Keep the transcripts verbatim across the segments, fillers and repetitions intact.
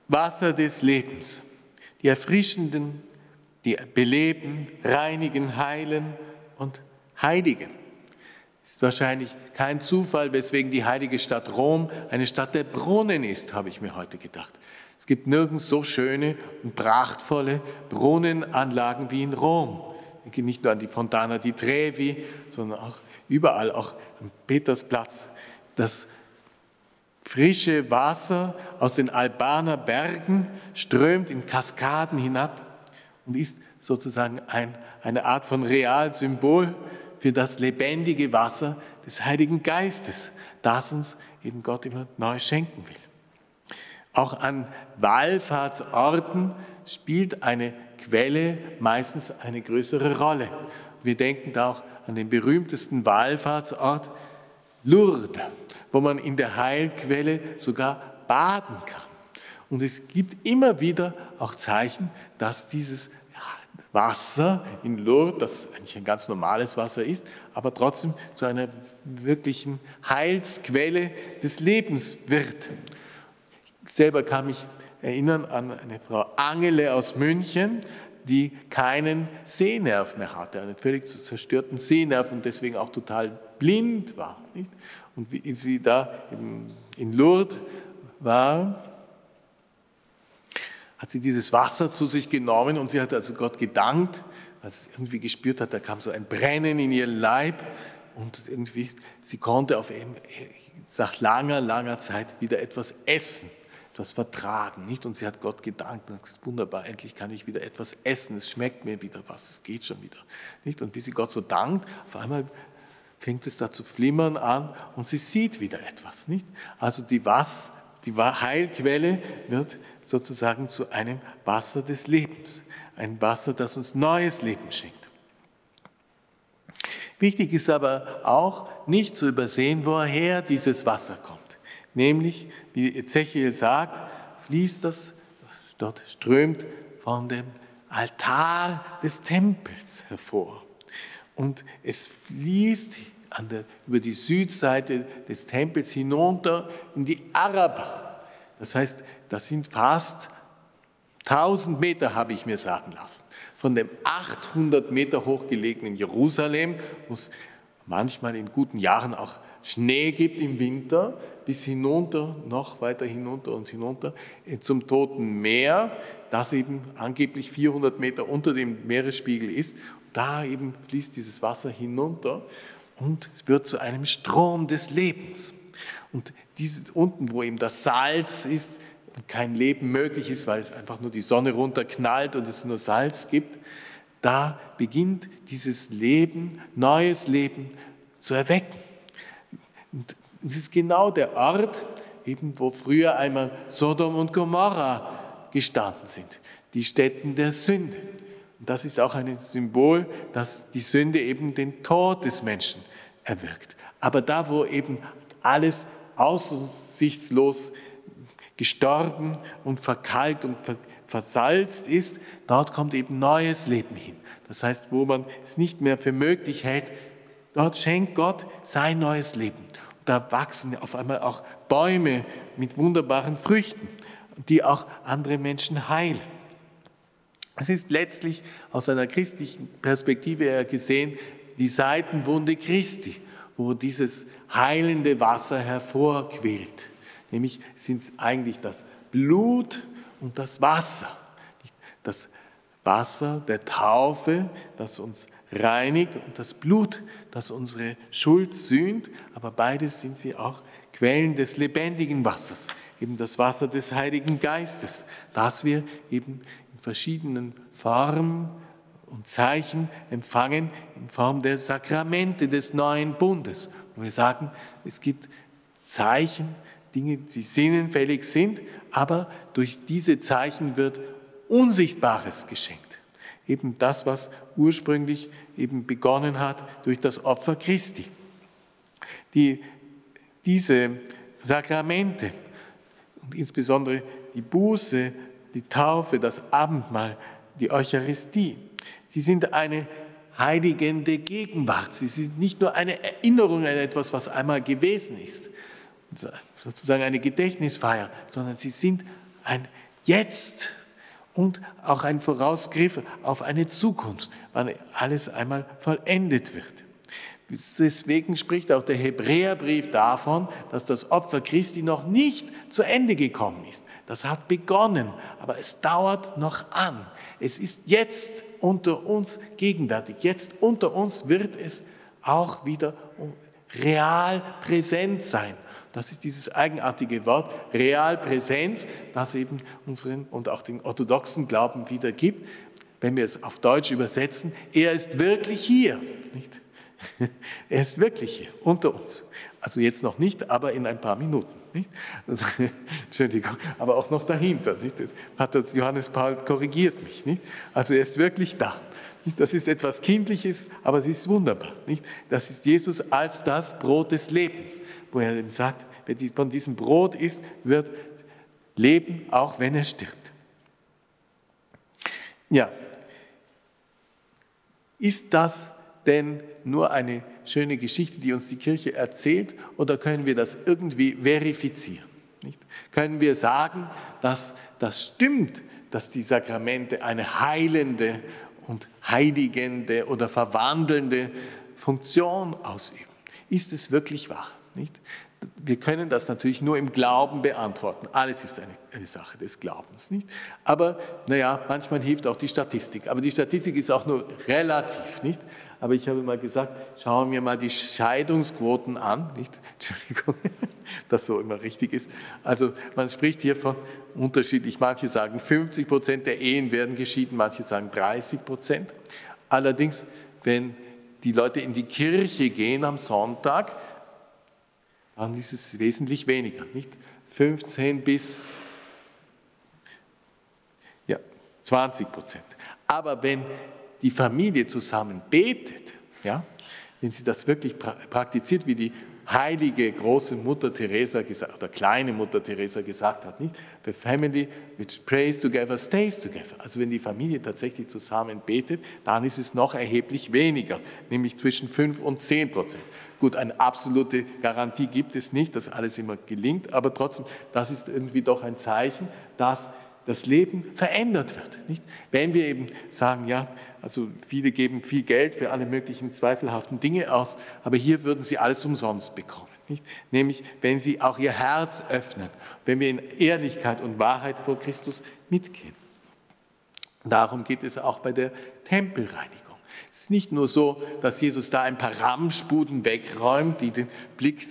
Wasser des Lebens, die erfrischenden, die beleben, reinigen, heilen und heiligen. Es ist wahrscheinlich kein Zufall, weswegen die heilige Stadt Rom eine Stadt der Brunnen ist, habe ich mir heute gedacht. Es gibt nirgends so schöne und prachtvolle Brunnenanlagen wie in Rom. Ich denke nicht nur an die Fontana di Trevi, sondern auch überall, auch am Petersplatz. Das frische Wasser aus den Albaner Bergen strömt in Kaskaden hinab und ist sozusagen ein, eine Art von Realsymbol für das lebendige Wasser des Heiligen Geistes, das uns eben Gott immer neu schenken will. Auch an Wallfahrtsorten spielt eine Quelle meistens eine größere Rolle. Wir denken da auch an den berühmtesten Wallfahrtsort Lourdes, wo man in der Heilquelle sogar baden kann. Und es gibt immer wieder auch Zeichen, dass dieses Wasser in Lourdes, das eigentlich ein ganz normales Wasser ist, aber trotzdem zu einer wirklichen Heilsquelle des Lebens wird. Ich selber kann mich erinnern an eine Frau Angele aus München, die keinen Sehnerv mehr hatte, einen völlig zerstörten Sehnerv und deswegen auch total blind war. Nicht? Und wie sie da in Lourdes war, hat sie dieses Wasser zu sich genommen und sie hat also Gott gedankt, weil sie irgendwie gespürt hat, da kam so ein Brennen in ihren Leib und irgendwie, sie konnte auf eben, nach langer, langer Zeit wieder etwas essen, etwas vertragen, nicht? Und sie hat Gott gedankt, das ist wunderbar, endlich kann ich wieder etwas essen, es schmeckt mir wieder was, es geht schon wieder, nicht? Und wie sie Gott so dankt, auf einmal fängt es da zu flimmern an und sie sieht wieder etwas, nicht? Also die, Was, die Heilquelle wird sozusagen zu einem Wasser des Lebens, ein Wasser, das uns neues Leben schenkt. Wichtig ist aber auch nicht zu übersehen, woher dieses Wasser kommt. Nämlich, wie Ezechiel sagt, fließt das, dort strömt von dem Altar des Tempels hervor. Und es fließt an der, über die Südseite des Tempels hinunter in die Araba. Das heißt, das sind fast tausend Meter, habe ich mir sagen lassen. Von dem achthundert Meter hoch gelegenen Jerusalem, wo es manchmal in guten Jahren auch Schnee gibt im Winter, bis hinunter, noch weiter hinunter und hinunter zum Toten Meer, das eben angeblich vierhundert Meter unter dem Meeresspiegel ist. Da eben fließt dieses Wasser hinunter und es wird zu einem Strom des Lebens. Und diese, unten, wo eben das Salz ist, kein Leben möglich ist, weil es einfach nur die Sonne runterknallt und es nur Salz gibt, da beginnt dieses Leben, neues Leben zu erwecken. Und es ist genau der Ort, eben wo früher einmal Sodom und Gomorra gestanden sind, die Stätten der Sünde. Und das ist auch ein Symbol, dass die Sünde eben den Tod des Menschen erwirkt. Aber da, wo eben alles aussichtslos gestorben und verkalkt und versalzt ist, dort kommt eben neues Leben hin. Das heißt, wo man es nicht mehr für möglich hält, dort schenkt Gott sein neues Leben. Und da wachsen auf einmal auch Bäume mit wunderbaren Früchten, die auch andere Menschen heilen. Es ist letztlich aus einer christlichen Perspektive her gesehen die Seitenwunde Christi, wo dieses heilende Wasser hervorquillt. Nämlich sind es eigentlich das Blut und das Wasser. Das Wasser der Taufe, das uns reinigt, und das Blut, das unsere Schuld sühnt. Aber beides sind sie auch Quellen des lebendigen Wassers, eben das Wasser des Heiligen Geistes, das wir eben in verschiedenen Formen und Zeichen empfangen, in Form der Sakramente des neuen Bundes. Und wir sagen, es gibt Zeichen, Dinge, die sinnenfällig sind, aber durch diese Zeichen wird Unsichtbares geschenkt. Eben das, was ursprünglich eben begonnen hat durch das Opfer Christi. Die, diese Sakramente und insbesondere die Buße, die Taufe, das Abendmahl, die Eucharistie, sie sind eine heiligende Gegenwart. Sie sind nicht nur eine Erinnerung an etwas, was einmal gewesen ist, sozusagen eine Gedächtnisfeier, sondern sie sind ein jetzt und auch ein Vorausgriff auf eine Zukunft, wann alles einmal vollendet wird. Deswegen spricht auch der Hebräerbrief davon, dass das Opfer Christi noch nicht zu Ende gekommen ist. Das hat begonnen, aber es dauert noch an. Es ist jetzt unter uns gegenwärtig. Jetzt unter uns wird es auch wieder real präsent sein. Das ist dieses eigenartige Wort, Realpräsenz, das eben unseren und auch den orthodoxen Glauben wiedergibt. Wenn wir es auf Deutsch übersetzen, er ist wirklich hier. Nicht? Er ist wirklich hier, unter uns. Also jetzt noch nicht, aber in ein paar Minuten. Nicht? Also, Entschuldigung, aber auch noch dahinter. Nicht? Das hat das Johannes Paul korrigiert mich. Nicht? Also er ist wirklich da. Nicht? Das ist etwas Kindliches, aber es ist wunderbar. Nicht? Das ist Jesus als das Brot des Lebens, wo er ihm sagt, wer von diesem Brot isst, wird leben, auch wenn er stirbt. Ja, ist das denn nur eine schöne Geschichte, die uns die Kirche erzählt, oder können wir das irgendwie verifizieren? Nicht? Können wir sagen, dass das stimmt, dass die Sakramente eine heilende und heiligende oder verwandelnde Funktion ausüben? Ist es wirklich wahr? Nicht? Wir können das natürlich nur im Glauben beantworten. Alles ist eine, eine Sache des Glaubens. Nicht? Aber naja, manchmal hilft auch die Statistik. Aber die Statistik ist auch nur relativ. Nicht? Aber ich habe mal gesagt, schauen wir mal die Scheidungsquoten an. Nicht? Entschuldigung, dass so immer richtig ist. Also man spricht hier von unterschiedlich. Manche sagen fünfzig Prozent der Ehen werden geschieden, manche sagen dreißig Prozent. Allerdings, wenn die Leute in die Kirche gehen am Sonntag, dann ist es wesentlich weniger, nicht? fünfzehn bis ja, zwanzig Prozent. Aber wenn die Familie zusammen betet, ja, wenn sie das wirklich praktiziert, wie die heilige große Mutter Teresa gesagt, oder kleine Mutter Teresa gesagt hat, nicht? The family which prays together stays together. Also wenn die Familie tatsächlich zusammen betet, dann ist es noch erheblich weniger, nämlich zwischen fünf und zehn Prozent. Gut, eine absolute Garantie gibt es nicht, dass alles immer gelingt, aber trotzdem, das ist irgendwie doch ein Zeichen, dass das Leben verändert wird. Nicht? Wenn wir eben sagen, ja, also viele geben viel Geld für alle möglichen zweifelhaften Dinge aus, aber hier würden sie alles umsonst bekommen. Nicht? Nämlich, wenn sie auch ihr Herz öffnen, wenn wir in Ehrlichkeit und Wahrheit vor Christus mitgehen. Darum geht es auch bei der Tempelreinigung. Es ist nicht nur so, dass Jesus da ein paar Ramschbuden wegräumt, die den Blick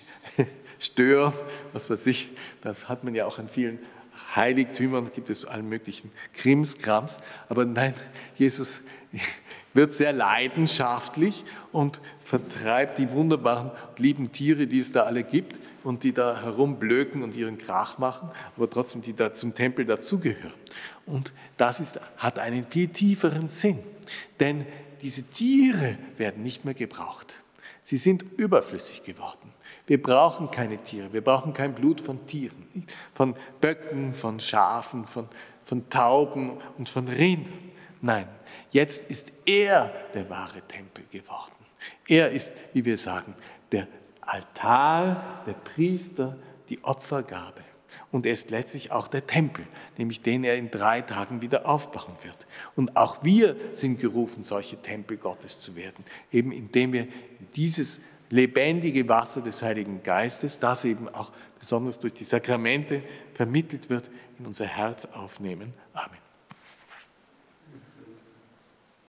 stören, was weiß ich, das hat man ja auch an vielen Heiligtümern, gibt es allen möglichen Krimskrams, aber nein, Jesus wird sehr leidenschaftlich und vertreibt die wunderbaren, lieben Tiere, die es da alle gibt und die da herumblöken und ihren Krach machen, aber trotzdem, die da zum Tempel dazugehören. Und das ist, hat einen viel tieferen Sinn, denn diese Tiere werden nicht mehr gebraucht. Sie sind überflüssig geworden. Wir brauchen keine Tiere, wir brauchen kein Blut von Tieren, von Böcken, von Schafen, von, von Tauben und von Rindern. Nein, jetzt ist er der wahre Tempel geworden. Er ist, wie wir sagen, der Altar, der Priester, die Opfergabe. Und er ist letztlich auch der Tempel, nämlich den er in drei Tagen wieder aufbauen wird. Und auch wir sind gerufen, solche Tempel Gottes zu werden, eben indem wir dieses lebendige Wasser des Heiligen Geistes, das eben auch besonders durch die Sakramente vermittelt wird, in unser Herz aufnehmen. Amen.